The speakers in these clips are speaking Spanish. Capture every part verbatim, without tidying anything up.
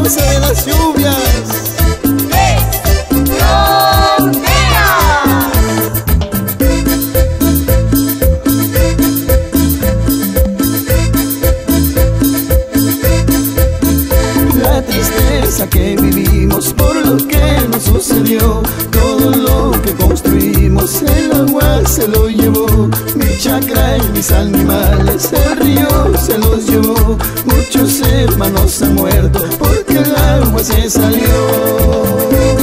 casa de las lluvias. La tristeza que vivimos por lo que nos sucedió, todo lo que construimos el agua se lo llevó. Mi chacra y mis animales el río se los llevó. Muchos hermanos han muerto porque el agua se salió.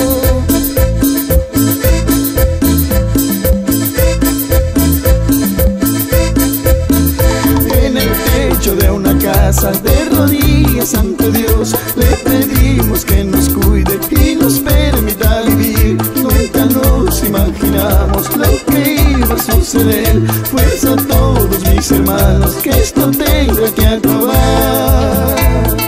De una casa de rodillas ante Dios le pedimos que nos cuide y nos permita vivir. Nunca nos imaginamos lo que iba a suceder. Pues a todos mis hermanos que esto tenga que acabar.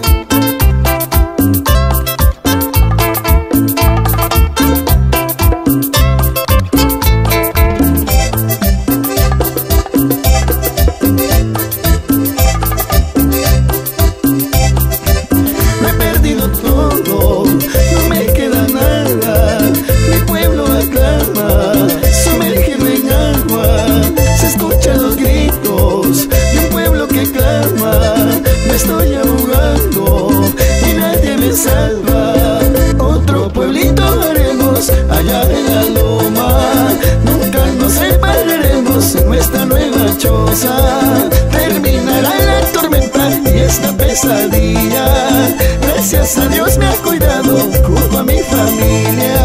Estoy ahogando y nadie me salva. Otro pueblito haremos allá en la loma. Nunca nos separaremos en nuestra nueva choza. Terminará la tormenta y esta pesadilla. Gracias a Dios me ha cuidado junto a mi familia.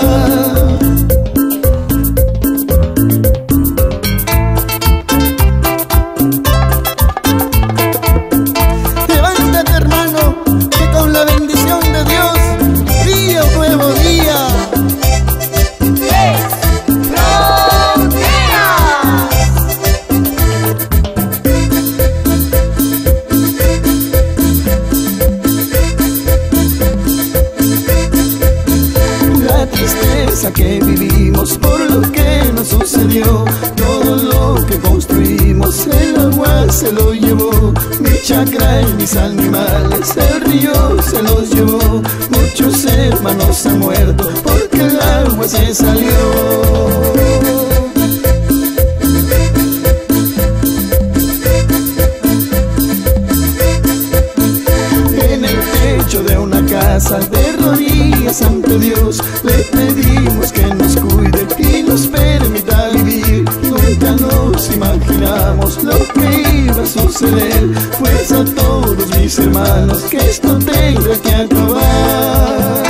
Que vivimos por lo que nos sucedió, todo lo que construimos el agua se lo llevó. Mi chacra y mis animales el río se los llevó. Muchos hermanos han muerto porque el agua se salió. De una casa de rodillas ante Dios le pedimos que nos cuide y nos permita vivir. Nunca nos imaginamos lo que iba a suceder. Pues a todos mis hermanos que esto tenga que acabar.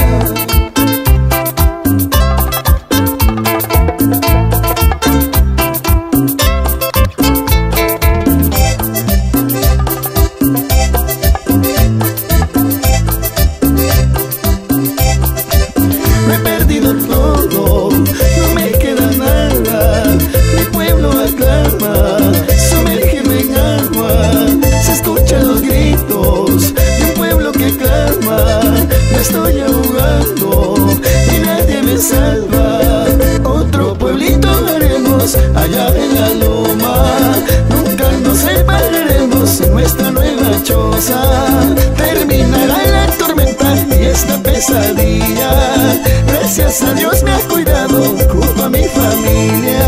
Todo, no me queda nada, mi pueblo aclama, sumérgeme en agua, se escuchan los gritos de un pueblo que clama. Me estoy ahogando y nadie me salva. Otro pueblito haremos allá en la loma. Nunca nos separaremos en nuestra nueva choza. Terminará la tormenta y esta pesadilla. Gracias a Dios me ha cuidado junto a mi familia.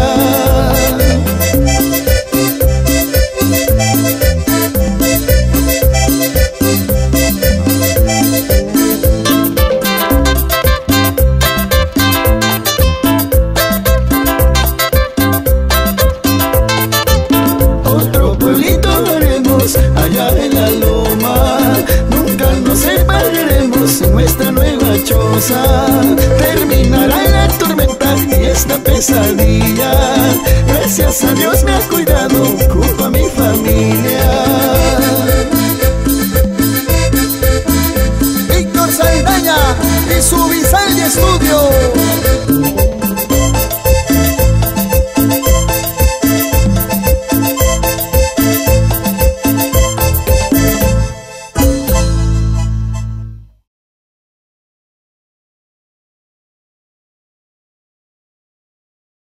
Otro pueblito haremos allá en la loma. Nunca nos separaremos en nuestra nueva choza. Terminará la tormenta y esta pesadilla. Gracias a Dios me ha cuidado